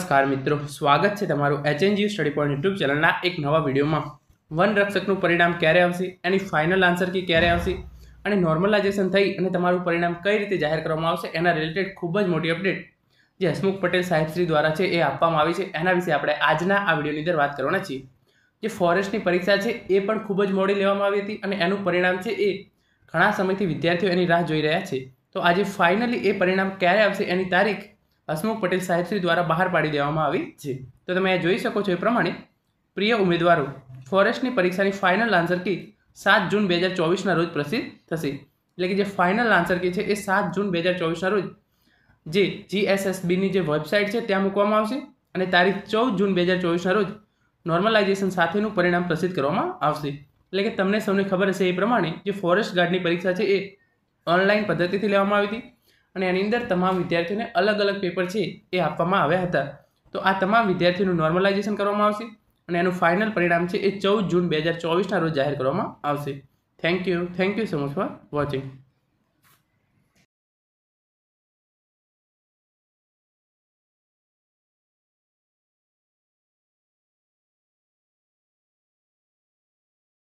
નમસ્કાર મિત્રો, સ્વાગત છે તમારું HNGU સ્ટડી પોઈન્ટ યુટ્યુબ ચેનલના એક નવા વિડીયોમાં। વન રક્ષકનું પરિણામ ક્યારે આવશે, એની ફાઇનલ આન્સર કી ક્યારે આવશે અને નોર્મલાઇઝેશન થઈ અને તમારું પરિણામ કઈ રીતે જાહેર કરવામાં આવશે એના રિલેટેડ ખૂબ જ મોટી અપડેટ જે હસમુખ પટેલ સાહેબશ્રી દ્વારા છે એ આપવામાં આવી છે। એના વિશે આપણે આજના આ વિડીયોની અંદર વાત કરવાના છીએ। જે ફોરેસ્ટની પરીક્ષા છે એ પણ ખૂબ જ મોડી લેવામાં આવી હતી અને એનું પરિણામ છે એ ઘણા સમયથી વિદ્યાર્થીઓ એની રાહ જોઈ રહ્યા છે। તો આજે ફાઇનલી એ પરિણામ ક્યારે આવશે એની તારીખ હસમુખ પટેલ સાહેબશ્રી દ્વારા બહાર પાડી દેવામાં આવી છે। તો તમે જોઈ શકો છો એ પ્રમાણે પ્રિય ઉમેદવારો, ફોરેસ્ટની પરીક્ષાની ફાઇનલ આન્સર કી 7 જૂન 2024ના રોજ પ્રસિદ્ધ થશે। એટલે કે જે ફાઇનલ આન્સર કી છે એ 7 જૂન 2024ના રોજ જે GSSBની જે વેબસાઇટ છે ત્યાં મૂકવામાં આવશે અને તારીખ 14 જૂન 2024ના રોજ નોર્મલાઇઝેશન સાથેનું પરિણામ પ્રસિદ્ધ કરવામાં આવશે। એટલે કે તમને સૌને ખબર હશે એ પ્રમાણે જે ફોરેસ્ટ ગાર્ડની પરીક્ષા છે એ ઓનલાઈન પદ્ધતિથી લેવામાં આવી હતી અને એની અંદર તમામ વિદ્યાર્થીઓને અલગ અલગ પેપર છે એ આપવામાં આવ્યા હતા। તો આ તમામ વિદ્યાર્થીઓનું નોર્મલાઇઝેશન કરવામાં આવશે અને એનું ફાઇનલ પરિણામ છે એ 14 જૂન 2024ના રોજ જાહેર કરવામાં આવશે। Thank you so much for watching.